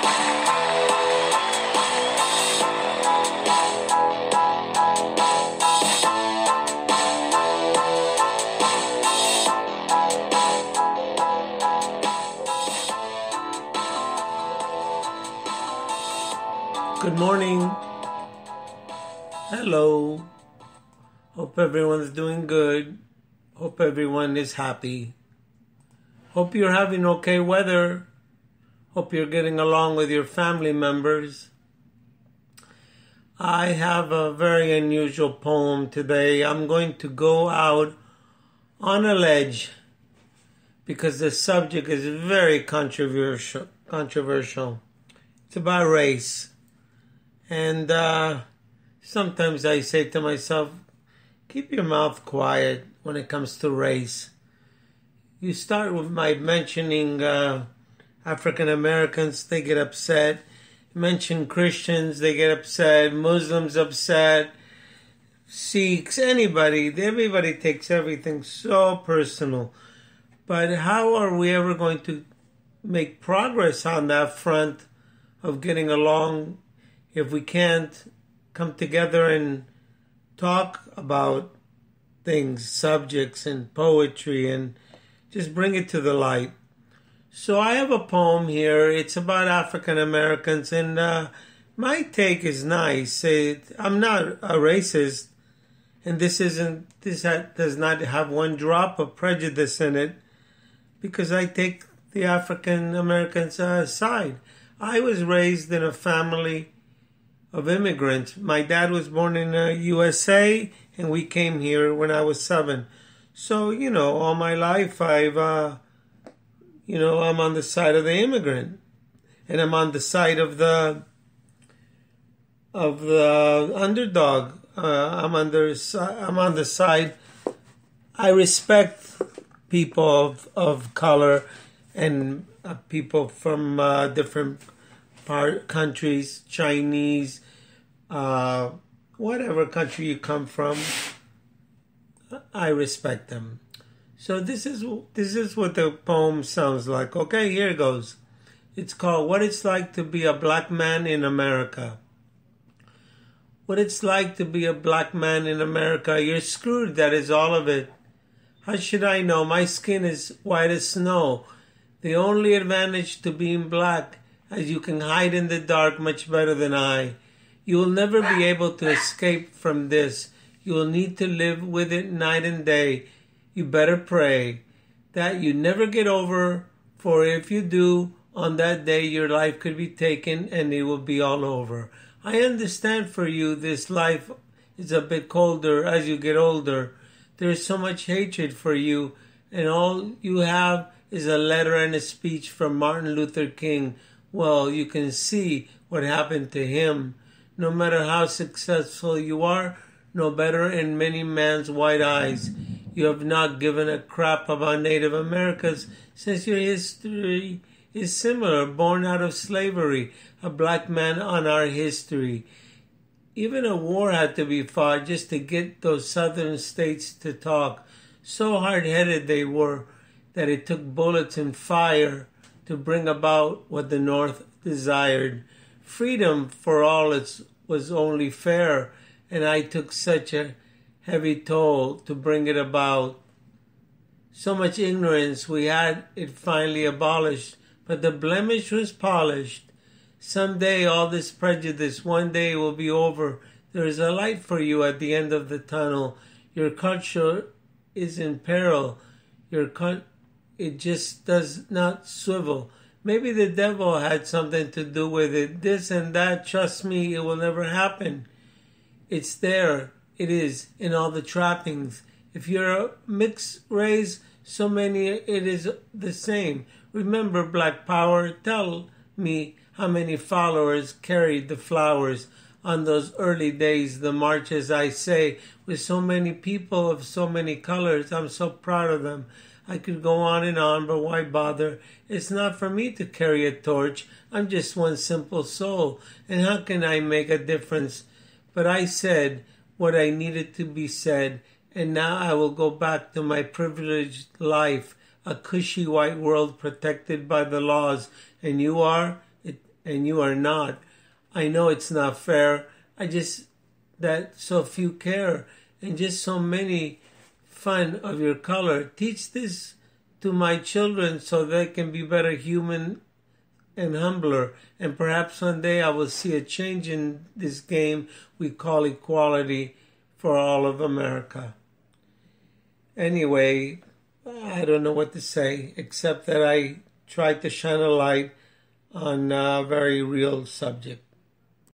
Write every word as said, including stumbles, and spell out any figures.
Good morning. Hello. Hope everyone's doing good. Hope everyone is happy. Hope you're having okay weather. Hope you're getting along with your family members. I have a very unusual poem today. I'm going to go out on a ledge because the subject is very controversial. Controversial. It's about race. And uh, sometimes I say to myself, keep your mouth quiet when it comes to race. You start with my mentioning uh, African Americans, they get upset. You mention Christians, they get upset. Muslims upset. Sikhs, anybody, everybody takes everything so personal. But how are we ever going to make progress on that front of getting along if we can't come together and talk about things, subjects, and poetry, and just bring it to the light? So I have a poem here. It's about African Americans, and uh, my take is nice. It, I'm not a racist, and this isn't. This ha- does not have one drop of prejudice in it, because I take the African Americans uh, side. I was raised in a family of immigrants. My dad was born in the U S A, and we came here when I was seven. So, you know, all my life I've, uh, you know, I'm on the side of the immigrant, and I'm on the side of the of the underdog. Uh, I'm under. I'm on the side. I respect people of of color and uh, people from uh, different part countries, Chinese, uh, whatever country you come from, I respect them. So this is this is what the poem sounds like. Okay, here it goes. It's called "What It's Like to Be a Black Man in America." What it's like to be a black man in America. You're screwed, that is all of it. How should I know? My skin is white as snow. The only advantage to being black as you can hide in the dark much better than I. You will never be able to escape from this. You will need to live with it night and day. You better pray that you never get over, for if you do, on that day your life could be taken and it will be all over. I understand for you this life is a bit colder as you get older. There is so much hatred for you, and all you have is a letter and a speech from Martin Luther King. Well, you can see what happened to him. No matter how successful you are, no better in many man's white eyes. You have not given a crap about Native Americans since your history is similar, born out of slavery, a black man on our history. Even a war had to be fought just to get those southern states to talk. So hard-headed they were that it took bullets and fire to bring about what the North desired. Freedom for all it was only fair, and I took such a heavy toll to bring it about. So much ignorance, we had it finally abolished, but the blemish was polished. Someday all this prejudice, one day will be over. There is a light for you at the end of the tunnel. Your culture is in peril. Your country, it just does not swivel. Maybe the devil had something to do with it. This and that, trust me, it will never happen. It's there. It is in all the trappings. If you're a mixed race, so many, it is the same. Remember Black Power. Tell me how many followers carried the flowers on those early days, the marches, I say, with so many people of so many colors. I'm so proud of them. I could go on and on, but why bother? It's not for me to carry a torch. I'm just one simple soul. And how can I make a difference? But I said what I needed to be said, and now I will go back to my privileged life, a cushy white world protected by the laws. And you are? It, and you are not. I know it's not fair. I just, that so few care and just so many fun of your color. Teach this to my children so they can be better human and humbler. And perhaps one day I will see a change in this game we call equality for all of America. Anyway, I don't know what to say, except that I tried to shine a light on a very real subject.